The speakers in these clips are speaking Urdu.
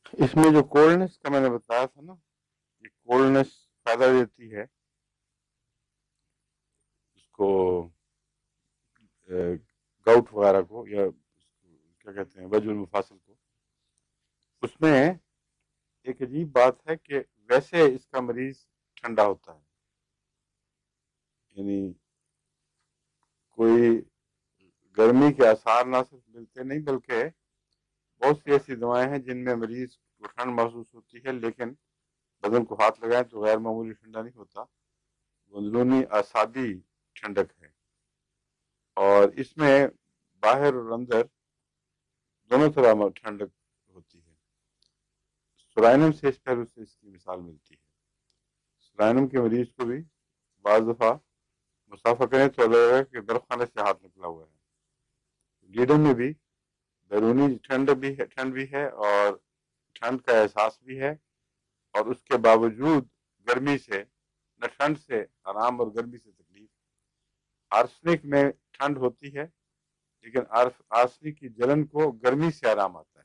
اس میں جو کولڈنس کا میں نے بتایا تھا نا، یہ کولڈنس پیدا دیتی ہے اس کو گاؤٹ وغیرہ کو، یا کیا کہتے ہیں وجہ المفاصل کو. اس میں ایک عجیب بات ہے کہ ویسے اس کا مریض ٹھنڈا ہوتا ہے، یعنی کوئی گرمی کے آثار نہ صرف ملتے نہیں، بلکہ بہت سی ایسی دوائیں ہیں جن میں مریض کو ٹھنڈ محسوس ہوتی ہے، لیکن بدن کو ہاتھ لگائیں تو غیر معمولی ٹھنڈا نہیں ہوتا، وہ اندرونی اعصابی ٹھنڈک ہے. اور اس میں باہر اور اندر دونوں طرح ٹھنڈک ہوتی ہے. سورائنم سے اس پہلو سے اس کی مثال ملتی ہے. سورائنم کے مریض کو بھی بعض دفعہ مسافہ کریں تو لگے گا کہ برف خانے سے ہاتھ نکلا ہوا ہے. لیڈر میں بھی بیرونی ٹھنڈ بھی ہے اور ٹھنڈ کا احساس بھی ہے، اور اس کے باوجود گرمی سے نہ ٹھنڈ سے آرام اور گرمی سے تکلیف. آرسنک میں ٹھنڈ ہوتی ہے، لیکن آرسنک کی جلن کو گرمی سے آرام آتا ہے.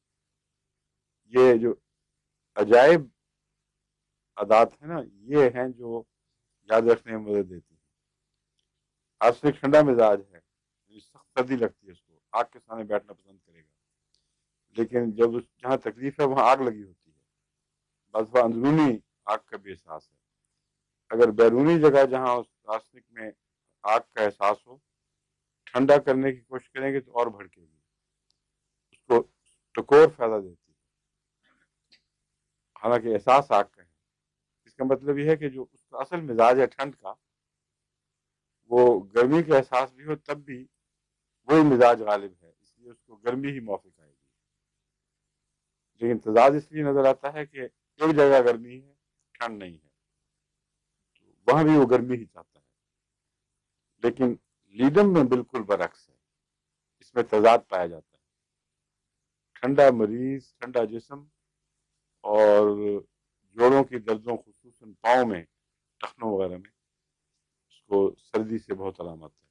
یہ جو عجائب عادات ہیں نا، یہ ہیں جو یاد رکھنے میں مدد دیتی ہیں. آرسنک ٹھنڈا مزاج ہے، سخت سردی لگتی ہے، اس کو آگ کے سامنے بیٹھنا پسند کرے گا، لیکن جب جہاں تکلیف ہے وہاں آگ لگی ہوتی ہے. بس وہ اندرونی آگ کا بھی احساس ہے. اگر بیرونی جگہ جہاں اس آرسنک میں آگ کا احساس ہو، ٹھنڈا کرنے کی کوشش کریں گے تو اور بھڑکے گی، اس کو ٹکور فائدہ دیتی ہے، حالانکہ احساس آگ کا ہے. اس کا مطلب یہ ہے کہ جو اس کا اصل مزاج ہے ٹھنڈ کا، وہ گرمی کا احساس بھی ہو تب بھی وہی مزاج غالب ہے، اس لیے اس کو گرمی ہی موافق آئے گی. لیکن تضاد اس لیے نظر آتا ہے کہ ایک جگہ گرمی ہے، ٹھنڈ نہیں ہے، تو وہاں بھی وہ گرمی ہی چاہتا ہے. لیکن لیڈم میں بالکل برعکس ہے، اس میں تضاد پایا جاتا ہے. ٹھنڈا مریض، ٹھنڈا جسم اور جوڑوں کی دردوں، خصوصاً پاؤں میں، ٹخنوں وغیرہ میں، اس کو سردی سے بہت علامت ہے.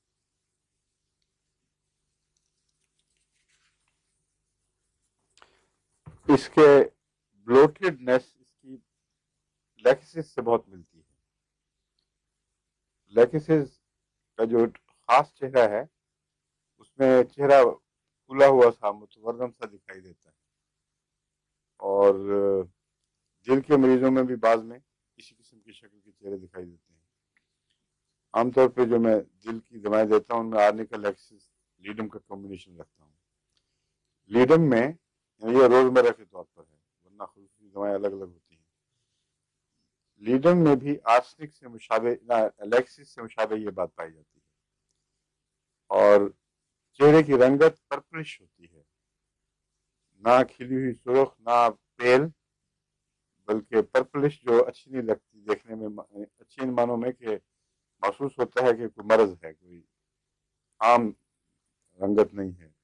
اس کے بلوٹڈنس اس کی لیکسس سے بہت ملتی ہے. لیکسس کا جو خاص چہرہ ہے، اس میں چہرہ پھولا ہوا سا متورم سا دکھائی دیتا ہے، اور دل کے مریضوں میں بھی بعض میں اسی قسم کی شکل کے چہرے دکھائی دیتے ہیں. عام طور پہ جو میں دل کی دوائیں دیتا ہوں ان میں آرنیکا لیکسس لیڈم کا کمبینیشن رکھتا ہوں. لیڈم میں یہ روزمرہ کے طور پر ہے، ورنہ خصوصی دوائیں الگ الگ ہوتی ہیں. لیڈم میں بھی آرسنک سے مشابہ الیکسس سے مشابہ یہ بات پائی جاتی ہے، اور چہرے کی رنگت پرپلش ہوتی ہے، نہ کھلی ہوئی سرخ نہ پیل، بلکہ پرپلش جو اچھی نہیں لگتی دیکھنے میں، اچھی ان معنوں میں کہ محسوس ہوتا ہے کہ کوئی مرض ہے، کوئی عام رنگت نہیں ہے.